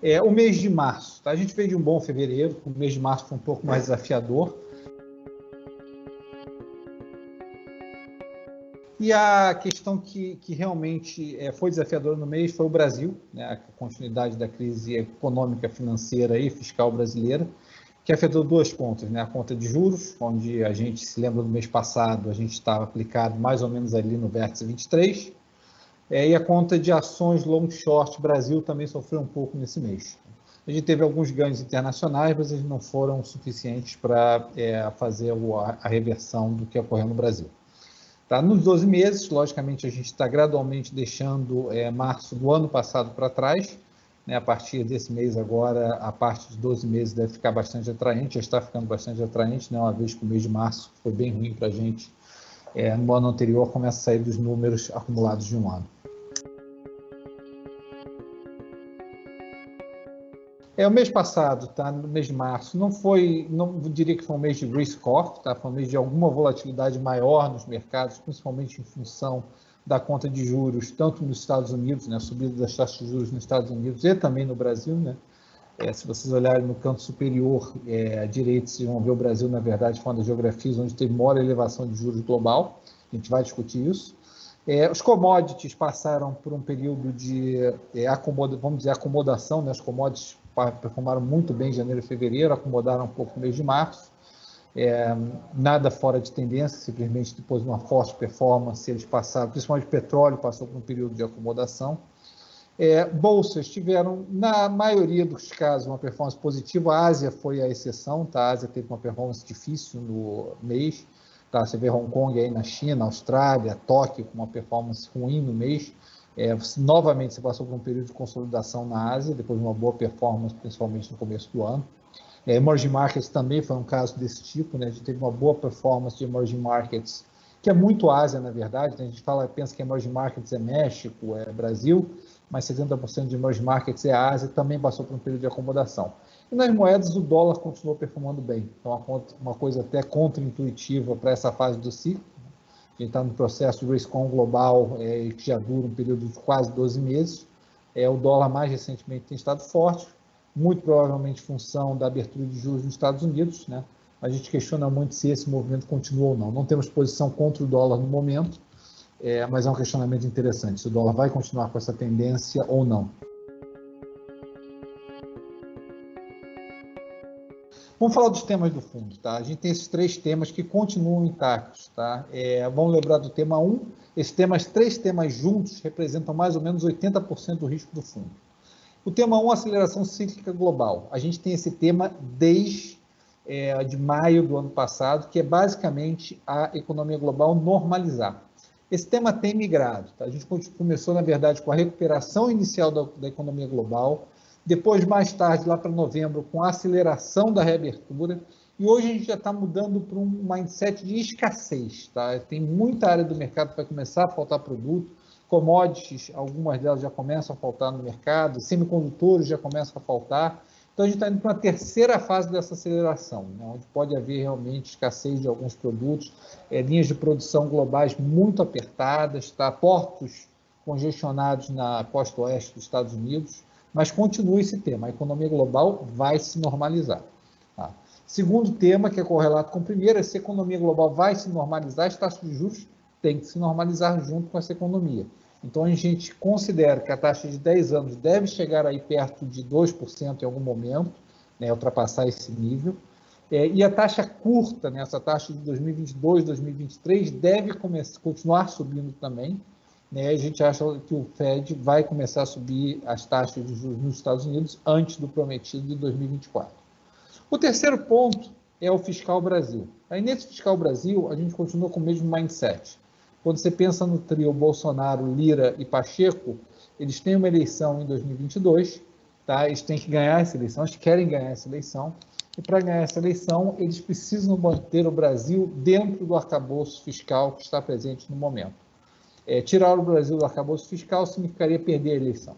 O mês de março, tá? A gente veio de um bom fevereiro, o mês de março foi um pouco mais desafiador. E a questão que realmente foi desafiadora no mês foi o Brasil, né? A continuidade da crise econômica, financeira e fiscal brasileira, que afetou duas pontas, né? A conta de juros, onde a gente se lembra do mês passado, a gente estava aplicado mais ou menos ali no vértice 23, e a conta de ações long short Brasil também sofreu um pouco nesse mês. A gente teve alguns ganhos internacionais, mas eles não foram suficientes para fazer a reversão do que ocorreu no Brasil. Tá? Nos 12 meses, logicamente, a gente está gradualmente deixando março do ano passado para trás, né? A partir desse mês agora, a parte de 12 meses deve ficar bastante atraente, já está ficando bastante atraente, né? Uma vez que o mês de março foi bem ruim para a gente, no ano anterior começa a sair dos números acumulados de um ano. O mês passado, tá? No mês de março, não diria que foi um mês de risk off, tá? Foi um mês de alguma volatilidade maior nos mercados, principalmente em função da conta de juros, tanto nos Estados Unidos, né? A subida das taxas de juros nos Estados Unidos e também no Brasil, né? Se vocês olharem no canto superior à direita, vocês vão ver o Brasil, na verdade, foi uma das geografias onde teve maior elevação de juros global. A gente vai discutir isso. Os commodities passaram por um período de acomodação, né? As commodities performaram muito bem em janeiro e fevereiro, acomodaram um pouco no mês de março. Nada fora de tendência, simplesmente depois de uma forte performance, eles passaram, principalmente o petróleo, passou por um período de acomodação. Bolsas tiveram, na maioria dos casos, uma performance positiva. A Ásia foi a exceção, tá? A Ásia teve uma performance difícil no mês. Tá? Você vê Hong Kong aí na China, Austrália, Tóquio com uma performance ruim no mês. Novamente, você passou por um período de consolidação na Ásia, depois de uma boa performance, principalmente no começo do ano. Emerging Markets também foi um caso desse tipo, né? A gente teve uma boa performance de Emerging Markets, que é muito Ásia, na verdade, né? A gente pensa que Emerging Markets é México, é Brasil, mas 70% de Emerging Markets é Ásia, também passou por um período de acomodação. E nas moedas, o dólar continuou performando bem. Então, uma coisa até contra-intuitiva para essa fase do ciclo. A gente está no processo de risk-on global, que já dura um período de quase 12 meses. O dólar mais recentemente tem estado forte, muito provavelmente em função da abertura de juros nos Estados Unidos, né? A gente questiona muito se esse movimento continua ou não. Não temos posição contra o dólar no momento, mas é um questionamento interessante, se o dólar vai continuar com essa tendência ou não. Vamos falar dos temas do fundo, tá? A gente tem esses três temas que continuam intactos, tá? Vamos lembrar do tema 1, esses três temas juntos representam mais ou menos 80% do risco do fundo. O tema 1, aceleração cíclica global. A gente tem esse tema desde de maio do ano passado, que é basicamente a economia global normalizar. Esse tema tem migrado, tá? A gente começou, na verdade, com a recuperação inicial da economia global, depois, mais tarde, lá para novembro, com a aceleração da reabertura, e hoje a gente já está mudando para um mindset de escassez, tá? Tem muita área do mercado que vai começar a faltar produto, commodities, algumas delas já começam a faltar no mercado, semicondutores já começam a faltar. Então, a gente está indo para uma terceira fase dessa aceleração, né? Onde pode haver realmente escassez de alguns produtos, linhas de produção globais muito apertadas, tá? Portos congestionados na costa oeste dos Estados Unidos, mas continua esse tema, a economia global vai se normalizar. Tá? Segundo tema, que é correlato com o primeiro, se a economia global vai se normalizar, as taxas de juros têm que se normalizar junto com essa economia. Então, a gente considera que a taxa de 10 anos deve chegar aí perto de 2% em algum momento, né, ultrapassar esse nível, e a taxa curta, né, essa taxa de 2022, 2023, deve continuar subindo também. A gente acha que o Fed vai começar a subir as taxas de juros nos Estados Unidos antes do prometido de 2024. O terceiro ponto é o Fiscal Brasil. Aí, nesse Fiscal Brasil, a gente continua com o mesmo mindset. Quando você pensa no trio Bolsonaro, Lira e Pacheco, eles têm uma eleição em 2022, tá? Eles têm que ganhar essa eleição, eles querem ganhar essa eleição, e para ganhar essa eleição, eles precisam manter o Brasil dentro do arcabouço fiscal que está presente no momento. Tirar o Brasil do arcabouço fiscal significaria perder a eleição.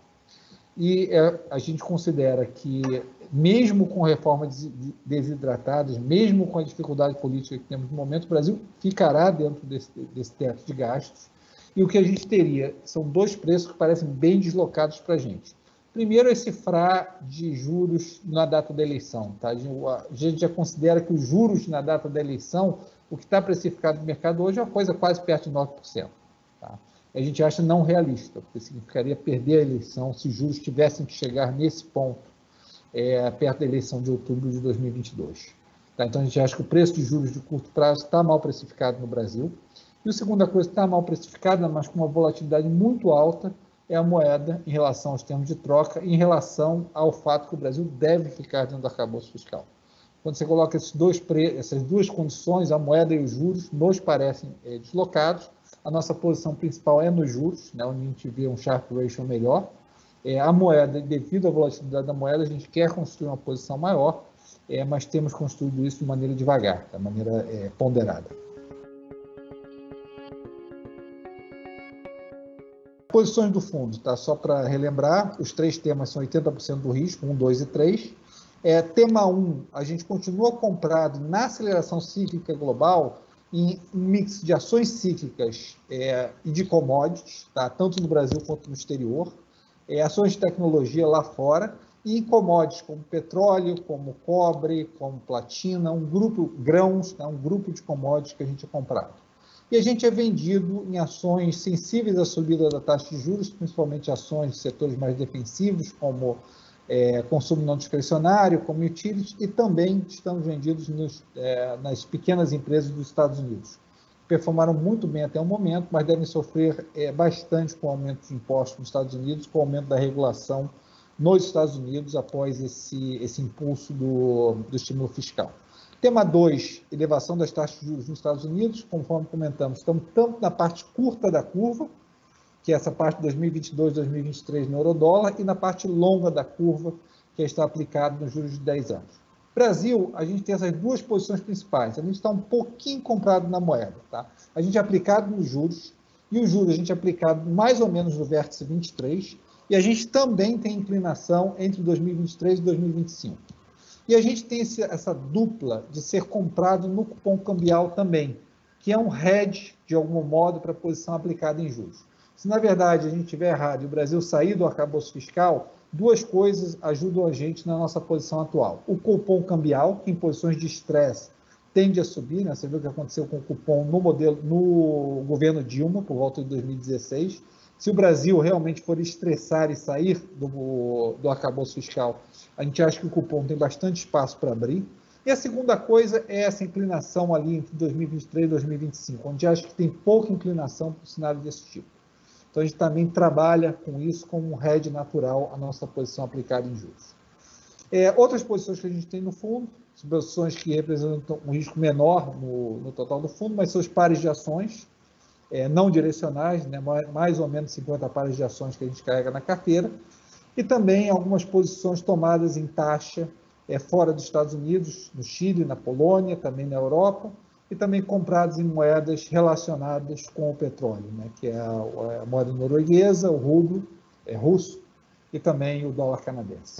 E a gente considera que, mesmo com reformas desidratadas, mesmo com a dificuldade política que temos no momento, o Brasil ficará dentro desse teto de gastos. E o que a gente teria são dois preços que parecem bem deslocados para a gente. Primeiro, esse cifrar de juros na data da eleição. Tá? A gente já considera que os juros na data da eleição, o que está precificado no mercado hoje é uma coisa quase perto de 9%. Tá? A gente acha não realista, porque significaria perder a eleição se os juros tivessem que chegar nesse ponto, perto da eleição de outubro de 2022. Tá? Então, a gente acha que o preço de juros de curto prazo está mal precificado no Brasil. E a segunda coisa que está mal precificada, mas com uma volatilidade muito alta, é a moeda em relação aos termos de troca, em relação ao fato que o Brasil deve ficar dentro do arcabouço fiscal. Quando você coloca essas duas condições, a moeda e os juros, nos parecem deslocados. A nossa posição principal é nos juros, né, onde a gente vê um Sharpe Ratio melhor. A moeda, devido à volatilidade da moeda, a gente quer construir uma posição maior, mas temos construído isso de maneira devagar, de maneira ponderada. Posições do fundo, tá? Só para relembrar, os três temas são 80% do risco, 1, 2 e 3. Tema 1, a gente continua comprado na aceleração cíclica global em um mix de ações cíclicas e de commodities, tá? Tanto no Brasil quanto no exterior, ações de tecnologia lá fora e em commodities como petróleo, como cobre, como platina, grãos, tá? Um grupo de commodities que a gente é comprado. E a gente é vendido em ações sensíveis à subida da taxa de juros, principalmente ações de setores mais defensivos, como consumo não discricionário, como utilities, e também estamos vendidos nas pequenas empresas dos Estados Unidos. Performaram muito bem até o momento, mas devem sofrer bastante com o aumento de impostos nos Estados Unidos, com o aumento da regulação nos Estados Unidos após esse impulso do estímulo fiscal. Tema 2, elevação das taxas de juros nos Estados Unidos, conforme comentamos, estamos tanto na parte curta da curva, que é essa parte de 2022, 2023 no eurodólar, e na parte longa da curva, que está aplicado nos juros de 10 anos. Brasil, a gente tem essas duas posições principais. A gente está um pouquinho comprado na moeda. Tá? A gente é aplicado nos juros, e os juros a gente é aplicado mais ou menos no vértice 23, e a gente também tem inclinação entre 2023 e 2025. E a gente tem essa dupla de ser comprado no cupom cambial também, que é um hedge, de algum modo, para a posição aplicada em juros. Se, na verdade, a gente estiver errado e o Brasil sair do arcabouço fiscal, duas coisas ajudam a gente na nossa posição atual. O cupom cambial, que em posições de estresse tende a subir, né? Você viu o que aconteceu com o cupom no governo Dilma, por volta de 2016. Se o Brasil realmente for estressar e sair do arcabouço fiscal, a gente acha que o cupom tem bastante espaço para abrir. E a segunda coisa é essa inclinação ali entre 2023 e 2025, onde acho que tem pouca inclinação para o cenário desse tipo. Então, a gente também trabalha com isso como um hedge natural a nossa posição aplicada em juros. Outras posições que a gente tem no fundo, são posições que representam um risco menor no total do fundo, mas são os pares de ações, não direcionais, né, mais ou menos 50 pares de ações que a gente carrega na carteira, e também algumas posições tomadas em taxa fora dos Estados Unidos, no Chile, na Polônia, também na Europa, e também comprados em moedas relacionadas com o petróleo, né, que é a moeda norueguesa, o rublo russo e também o dólar canadense.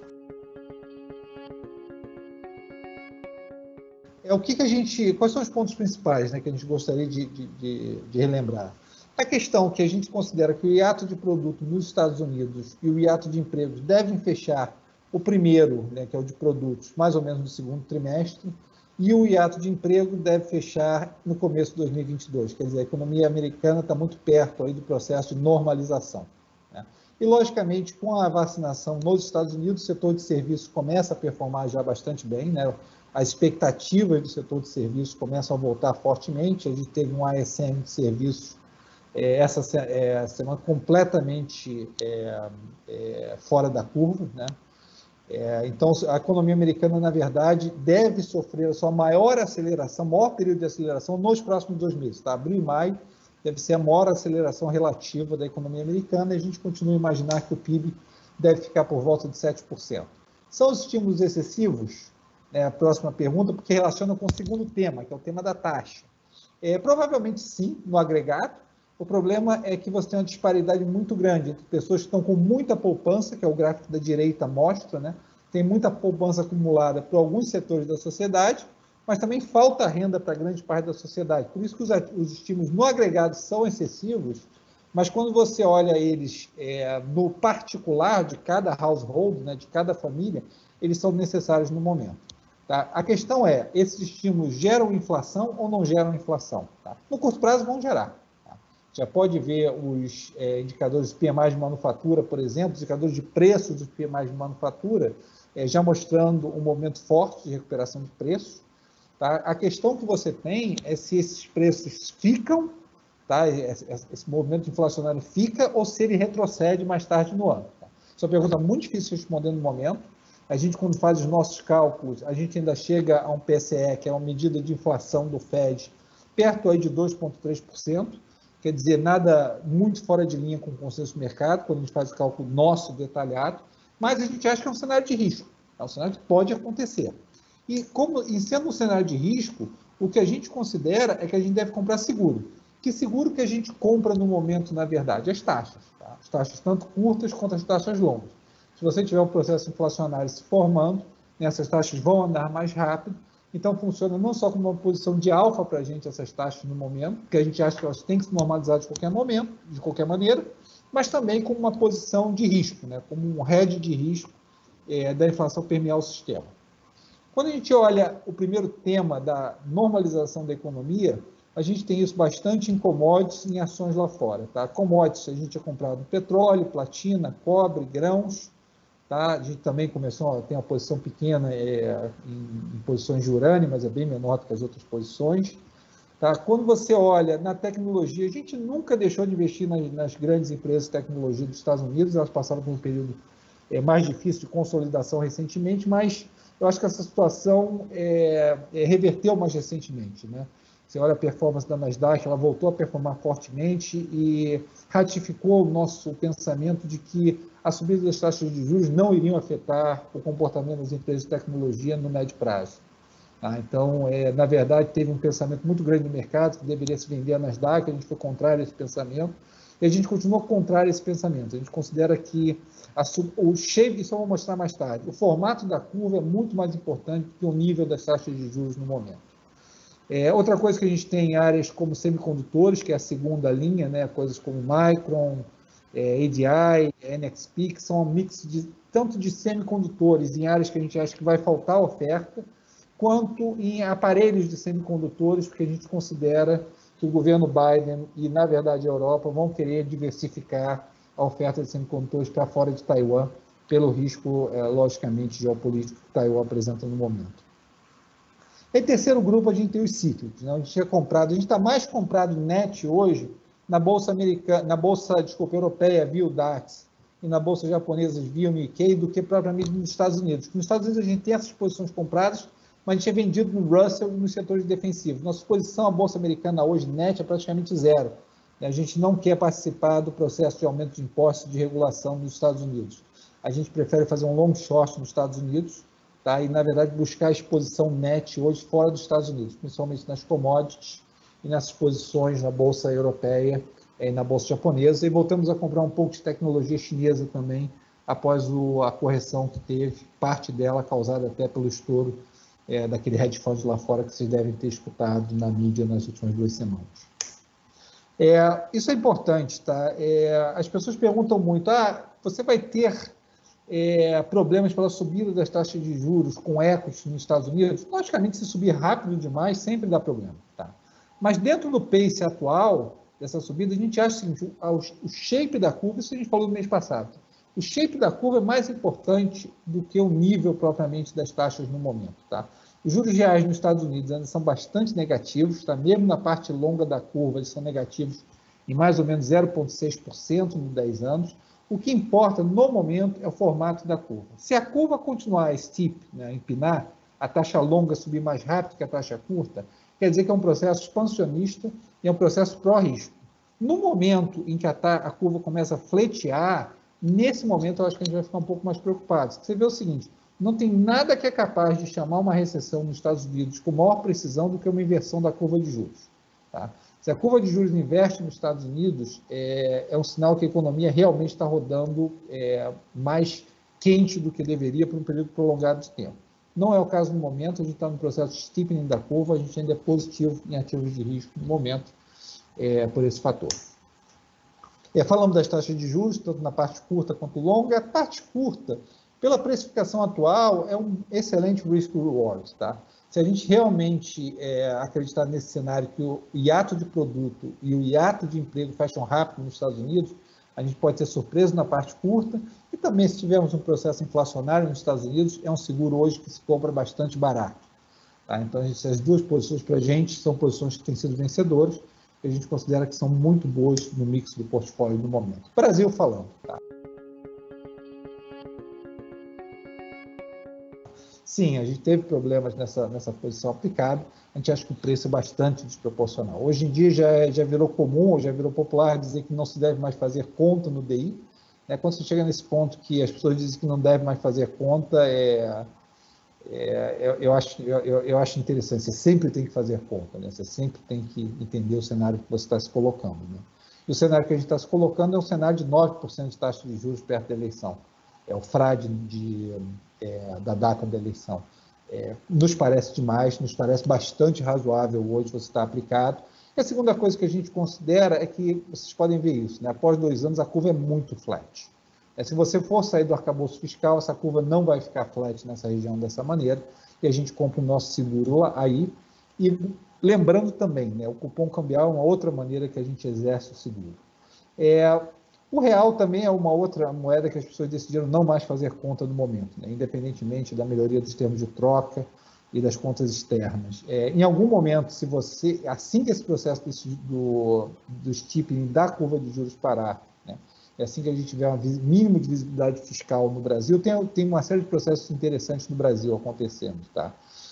Quais são os pontos principais, né, que a gente gostaria de relembrar? A questão que a gente considera que o hiato de produto nos Estados Unidos e o hiato de empregos devem fechar o primeiro, né, que é o de produtos, mais ou menos no segundo trimestre, e o hiato de emprego deve fechar no começo de 2022. Quer dizer, a economia americana está muito perto aí do processo de normalização. Né? E, logicamente, com a vacinação nos Estados Unidos, o setor de serviços começa a performar já bastante bem, né? As expectativas do setor de serviços começam a voltar fortemente. A gente teve um ISM de serviços essa semana completamente fora da curva, né? Então, a economia americana, na verdade, deve sofrer a sua maior período de aceleração nos próximos 2 meses. Tá? Abril e maio deve ser a maior aceleração relativa da economia americana e a gente continua a imaginar que o PIB deve ficar por volta de 7%. São os estímulos excessivos? A próxima pergunta, porque relaciona com o segundo tema, que é o tema da taxa. Provavelmente sim, no agregado. O problema é que você tem uma disparidade muito grande entre pessoas que estão com muita poupança, que é o gráfico da direita mostra, né? Tem muita poupança acumulada por alguns setores da sociedade, mas também falta renda para grande parte da sociedade. Por isso que os estímulos no agregado são excessivos, mas quando você olha eles no particular de cada household, né, de cada família, eles são necessários no momento. Tá? A questão é, esses estímulos geram inflação ou não geram inflação? Tá? No curto prazo vão gerar. Tá? Já pode ver os indicadores de PMI de manufatura, por exemplo, os indicadores de preços dos PMI de manufatura, já mostrando um movimento forte de recuperação de preços. Tá? A questão que você tem é se esses preços ficam, tá? Esse movimento inflacionário fica ou se ele retrocede mais tarde no ano. Tá? Isso é uma pergunta muito difícil de responder no momento. A gente, quando faz os nossos cálculos, a gente ainda chega a um PCE, que é uma medida de inflação do FED, perto aí de 2,3%, quer dizer, nada muito fora de linha com o consenso do mercado, quando a gente faz o cálculo nosso detalhado, mas a gente acha que é um cenário de risco, é um cenário que pode acontecer. E sendo um cenário de risco, o que a gente considera é que a gente deve comprar seguro. Que seguro que a gente compra no momento, na verdade? As taxas. Tá? As taxas tanto curtas quanto as taxas longas. Se você tiver um processo inflacionário se formando, essas taxas vão andar mais rápido. Então, funciona não só como uma posição de alfa para a gente, essas taxas no momento, porque a gente acha que elas têm que se normalizar de qualquer momento, de qualquer maneira, mas também como uma posição de risco, né? Como um hedge de risco da inflação permear o sistema. Quando a gente olha o primeiro tema da normalização da economia, a gente tem isso bastante em commodities e em ações lá fora. Tá? Commodities, a gente tinha comprado petróleo, platina, cobre, grãos. Tá? A gente também começou a ter uma posição pequena em posições de urânio, mas é bem menor do que as outras posições. Tá? Quando você olha na tecnologia, a gente nunca deixou de investir nas grandes empresas de tecnologia dos Estados Unidos, elas passaram por um período mais difícil de consolidação recentemente, mas eu acho que essa situação reverteu mais recentemente. Né? Você olha a performance da Nasdaq, ela voltou a performar fortemente e ratificou o nosso pensamento de que a subida das taxas de juros não iriam afetar o comportamento das empresas de tecnologia no médio prazo. Tá? Então, na verdade, teve um pensamento muito grande no mercado que deveria se vender a Nasdaq, a gente foi contrário a esse pensamento, e a gente continua contrário a esse pensamento. A gente considera que o shape, isso eu vou mostrar mais tarde, o formato da curva é muito mais importante do que o nível das taxas de juros no momento. Outra coisa que a gente tem em áreas como semicondutores, que é a segunda linha, né, coisas como Micron, ADI, NXP, que são um mix tanto de semicondutores em áreas que a gente acha que vai faltar oferta, quanto em aparelhos de semicondutores, porque a gente considera que o governo Biden e, na verdade, a Europa vão querer diversificar a oferta de semicondutores para fora de Taiwan, pelo risco, logicamente, geopolítico que Taiwan apresenta no momento. Em terceiro grupo, a gente tem os cíclicos. Né? A gente tinha comprado, a gente está mais comprado net hoje na bolsa americana, europeia via o DAX e na bolsa japonesa via o Nikkei do que propriamente nos Estados Unidos. Nos Estados Unidos a gente tem essas posições compradas, mas a gente é vendido no Russell e nos setores defensivos. Nossa exposição à bolsa americana hoje net é praticamente zero. A gente não quer participar do processo de aumento de impostos e de regulação nos Estados Unidos. A gente prefere fazer um long short nos Estados Unidos, tá? E, na verdade, buscar a exposição net hoje fora dos Estados Unidos, principalmente nas commodities e nessas posições na Bolsa Europeia e na Bolsa Japonesa. E voltamos a comprar um pouco de tecnologia chinesa também, após a correção que teve, parte dela causada até pelo estouro daquele hedge fund lá fora que vocês devem ter escutado na mídia nas últimas 2 semanas. Isso é importante, tá? As pessoas perguntam muito, você vai ter problemas pela subida das taxas de juros com equity nos Estados Unidos? Logicamente, se subir rápido demais, sempre dá problema, tá? Mas dentro do pace atual dessa subida, a gente acha assim, o shape da curva, isso a gente falou no mês passado, o shape da curva é mais importante do que o nível propriamente das taxas no momento, tá? Os juros reais nos Estados Unidos ainda são bastante negativos, tá? Mesmo na parte longa da curva, eles são negativos em mais ou menos 0,6% nos 10 anos. O que importa no momento é o formato da curva. Se a curva continuar steep, né, empinar, a taxa longa subir mais rápido que a taxa curta, quer dizer que é um processo expansionista e é um processo pró-risco. No momento em que a curva começa a fletear, nesse momento eu acho que a gente vai ficar um pouco mais preocupado. Você vê o seguinte, não tem nada que é capaz de chamar uma recessão nos Estados Unidos com maior precisão do que uma inversão da curva de juros. Tá? Se a curva de juros inverte nos Estados Unidos, é um sinal que a economia realmente está rodando mais quente do que deveria por um período prolongado de tempo. Não é o caso no momento, a gente está no processo de steepening da curva, a gente ainda é positivo em ativos de risco no momento por esse fator. Falamos das taxas de juros, tanto na parte curta quanto longa. A parte curta, pela precificação atual, é um excelente risk-reward, tá? Se a gente realmente acreditar nesse cenário que o hiato de produto e o hiato de emprego fecham rápido nos Estados Unidos, a gente pode ter surpresa na parte curta. E também, se tivermos um processo inflacionário nos Estados Unidos, é um seguro hoje que se compra bastante barato. Tá? Então, essas duas posições para a gente são posições que têm sido vencedoras, que a gente considera que são muito boas no mix do portfólio no momento. Brasil falando. Tá? Sim, a gente teve problemas nessa posição aplicada, a gente acha que o preço é bastante desproporcional. Hoje em dia já virou comum, já virou popular dizer que não se deve mais fazer conta no DI. Né? Quando você chega nesse ponto que as pessoas dizem que não deve mais fazer conta, eu acho interessante, você sempre tem que fazer conta, né? Você sempre tem que entender o cenário que você está se colocando. Né? E o cenário que a gente está se colocando é um cenário de 9% de taxa de juros perto da eleição. É o frade da data da eleição. Nos parece demais, nos parece bastante razoável hoje você estar aplicado. E a segunda coisa que a gente considera é que, vocês podem ver isso, né? Após 2 anos a curva é muito flat. Se você for sair do arcabouço fiscal, essa curva não vai ficar flat nessa região dessa maneira, e a gente compra o nosso seguro lá aí. E lembrando também, né, o cupom cambial é uma outra maneira que a gente exerce o seguro. O real também é uma outra moeda que as pessoas decidiram não mais fazer conta no momento, né, independentemente da melhoria dos termos de troca e das contas externas. Em algum momento, assim que esse processo do steepening da curva de juros parar, né, assim que a gente tiver um mínimo de visibilidade fiscal no Brasil, tem uma série de processos interessantes no Brasil acontecendo, tá?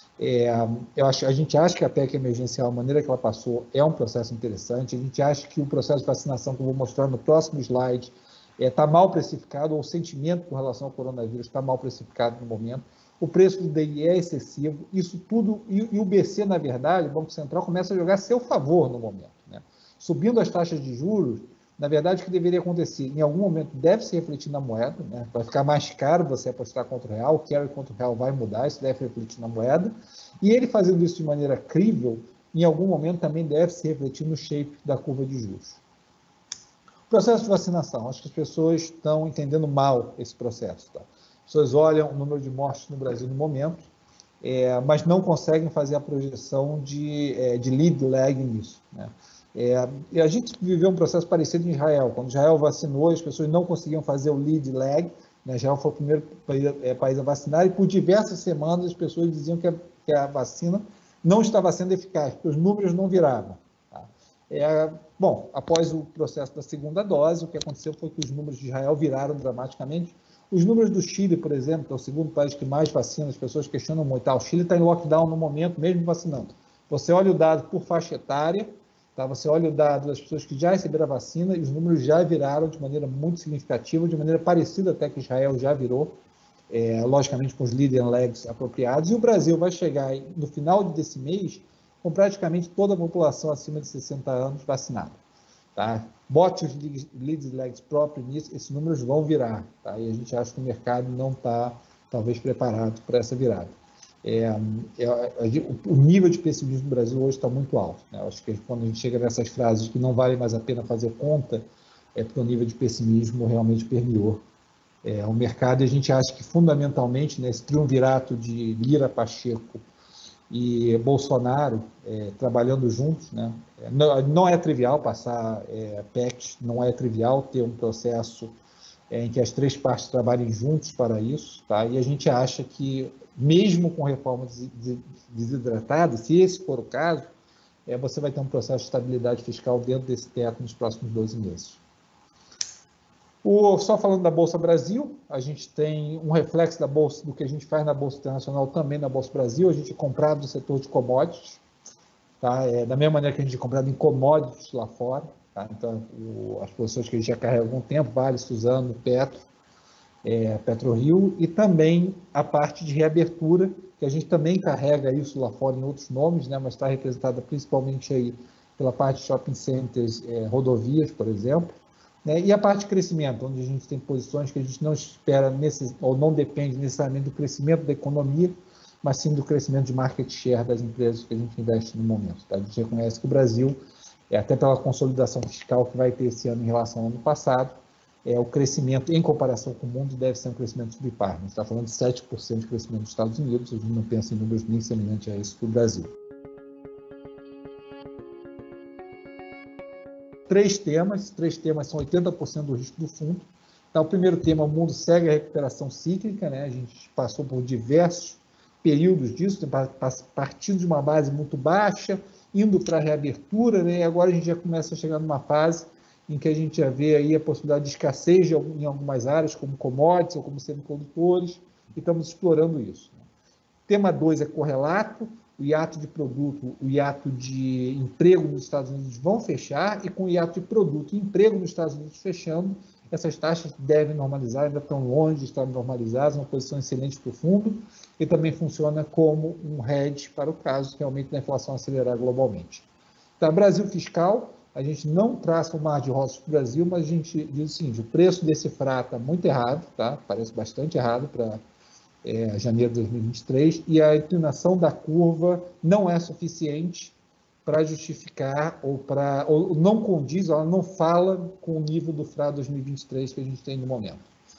A gente acha que a PEC emergencial, a maneira que ela passou, é um processo interessante. A gente acha que o processo de vacinação, que eu vou mostrar no próximo slide, está mal precificado, ou o sentimento com relação ao coronavírus está mal precificado no momento. O preço do DI é excessivo, isso tudo, e o BC, na verdade, o Banco Central começa a jogar a seu favor no momento, né? Subindo as taxas de juros, na verdade, o que deveria acontecer? Em algum momento deve se refletir na moeda, né? Vai ficar mais caro você apostar contra o real, o carry contra o real vai mudar, isso deve refletir na moeda. E ele fazendo isso de maneira crível, em algum momento também deve se refletir no shape da curva de juros. Processo de vacinação. Acho que as pessoas estão entendendo mal esse processo. Tá? As pessoas olham o número de mortes no Brasil no momento, mas não conseguem fazer a projeção de lead lag nisso, né? E a gente viveu um processo parecido em Israel. Quando Israel vacinou, as pessoas não conseguiam fazer o lead lag, né? Israel foi o primeiro país a vacinar, e por diversas semanas as pessoas diziam que a vacina não estava sendo eficaz, porque os números não viravam. Tá? Bom, após o processo da segunda dose, o que aconteceu foi que os números de Israel viraram dramaticamente. Os números do Chile, por exemplo, que é o segundo país que mais vacina, as pessoas questionam muito. O Chile está em lockdown no momento, mesmo vacinando. Você olha o dado por faixa etária, tá? Você olha o dado das pessoas que já receberam a vacina e os números já viraram de maneira muito significativa, de maneira parecida até que Israel já virou, logicamente com os lead and lags apropriados. E o Brasil vai chegar no final desse mês com praticamente toda a população acima de 60 anos vacinada. Tá? Bote os leads e lags próprios nisso, esses números vão virar. Tá? E a gente acha que o mercado não está, talvez, preparado para essa virada. O nível de pessimismo do Brasil hoje está muito alto. Né? Eu acho que quando a gente chega nessas frases que não vale mais a pena fazer conta, é porque o nível de pessimismo realmente permeou o mercado, e a gente acha que, fundamentalmente, né, esse triunvirato de Lira, Pacheco e Bolsonaro trabalhando juntos, né? Não é trivial passar PECs, não é trivial ter um processo em que as três partes trabalhem juntos para isso, tá? E a gente acha que, mesmo com reforma desidratada, se esse for o caso, você vai ter um processo de estabilidade fiscal dentro desse teto nos próximos 12 meses. Só falando da Bolsa Brasil, a gente tem um reflexo da Bolsa, do que a gente faz na Bolsa Internacional também na Bolsa Brasil. A gente é comprado no setor de commodities, tá? Da mesma maneira que a gente é comprado em commodities lá fora. Tá? Então, as posições que a gente já carrega há algum tempo, Vale, Suzano, Petro, PetroRio, e também a parte de reabertura, que a gente também carrega isso lá fora em outros nomes, né? Mas está representada principalmente aí pela parte de shopping centers, rodovias, por exemplo. E a parte de crescimento, onde a gente tem posições que a gente não espera, ou não depende necessariamente do crescimento da economia, mas sim do crescimento de market share das empresas que a gente investe no momento. Tá? A gente reconhece que o Brasil até pela consolidação fiscal que vai ter esse ano em relação ao ano passado, o crescimento, em comparação com o mundo, deve ser um crescimento subpar. A gente está falando de 7% de crescimento dos Estados Unidos, a gente não pensa em números nem semelhantes a isso do Brasil. Três temas são 80% do risco do fundo. Então, o primeiro tema, o mundo segue a recuperação cíclica, né? A gente passou por diversos períodos disso, partindo de uma base muito baixa, indo para a reabertura, né? E agora a gente já começa a chegar numa fase em que a gente já vê aí a possibilidade de escassez em algumas áreas, como commodities ou como semicondutores, e estamos explorando isso. Tema 2 é correlato, o hiato de produto, o hiato de emprego nos Estados Unidos vão fechar, e com o hiato de produto e emprego nos Estados Unidos fechando, essas taxas devem normalizar, ainda estão longe de estar normalizadas, uma posição excelente para o fundo, e também funciona como um hedge para o caso que realmente da inflação acelerar globalmente. Tá, Brasil fiscal, a gente não traça o mar de rosas para o Brasil, mas a gente diz o seguinte, o preço desse FRA está muito errado, tá? Parece bastante errado para janeiro de 2023, e a inclinação da curva não é suficiente para justificar ou não condiz, ela não fala com o nível do FRA 2023 que a gente tem no momento.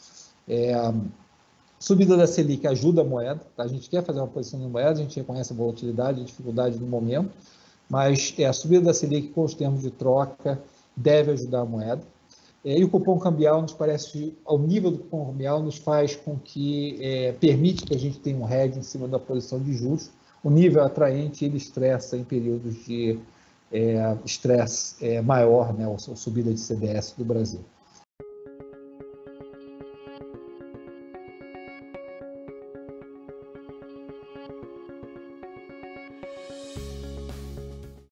Subida da Selic ajuda a moeda, tá? A gente quer fazer uma posição de moeda, a gente reconhece a volatilidade, a dificuldade do momento, mas a subida da Selic com os termos de troca deve ajudar a moeda. E o cupom cambial nos parece, ao nível do cupom cambial, nos faz com que permite que a gente tenha um hedge em cima da posição de juros. O nível é atraente, ele estressa em períodos de estresse maior, né, ou subida de CDS do Brasil.